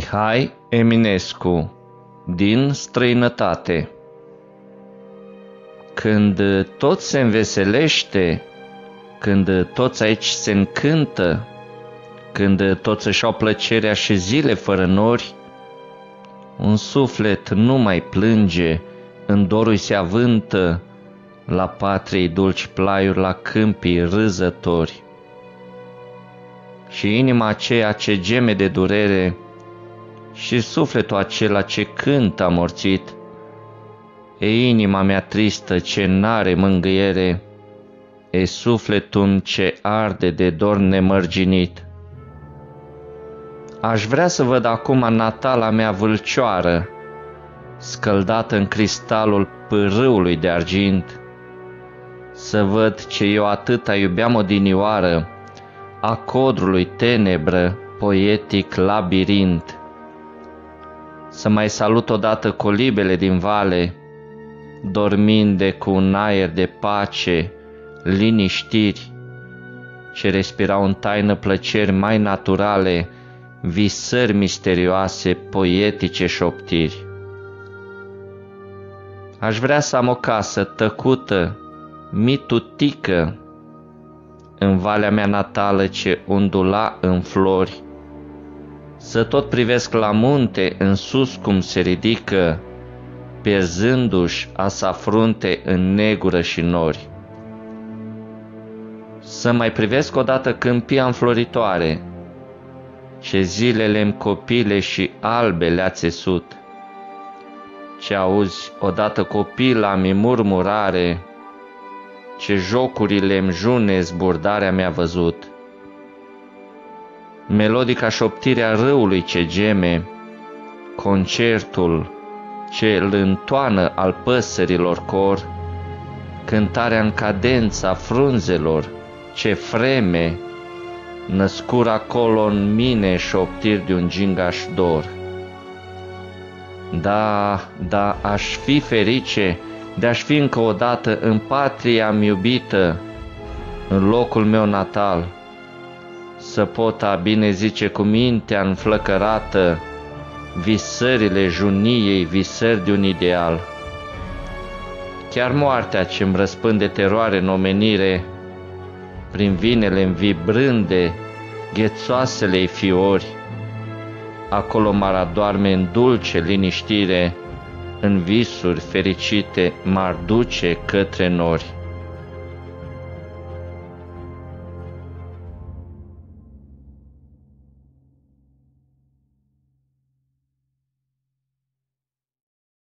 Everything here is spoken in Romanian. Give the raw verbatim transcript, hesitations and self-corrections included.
Mihai Eminescu, din străinătate. Când tot se înveselește, când toți aici se încântă, când toți își au plăcerea și zile fără nori, un suflet nu mai plânge, în dorul se avântă, la patriei dulci plaiuri, la câmpii râzători. Și inima aceea ce geme de durere și sufletul acela ce cântă amorțit, e inima mea tristă ce n-are mângâiere, e sufletul ce arde de dor nemărginit. Aș vrea să văd acum natala mea vâlcioară, scăldată în cristalul pârâului de argint, să văd ce eu atâta iubeam odinioară, a codrului tenebră, poetic labirint. Să mai salut odată colibele din vale, dorminde cu un aer de pace, liniștiri, ce respirau în taină plăceri mai naturale, visări misterioase, poetice șoptiri. Aș vrea să am o casă tăcută, mitutică, în valea mea natală ce undula în flori, să tot privesc la munte în sus cum se ridică, pierzându-și a sa frunte în negură și nori. Să mai privesc odată câmpia înfloritoare, ce zilele-mi copile și albe le-a țesut, ce auzi odată copila-mi murmurare, ce jocurile-mi june zburdarea mi-a văzut. Melodica șoptirea râului ce geme, concertul ce îl întoană al păsărilor cor, cântarea în cadența frunzelor ce freme, născur acolo în mine șoptiri de un gingaș dor. Da, da, aș fi ferice de-aș fi încă o dată în patria-mi iubită, în locul meu natal, să pot a bine zice cu mintea înflăcărată visările juniei, visări de un ideal. Chiar moartea ce-mi răspânde teroare în omenire, prin vinele-mi vibrânde, ghețoasele-i fiori, acolo m-ar adoarme în dulce liniștire, în visuri fericite m-ar duce către nori.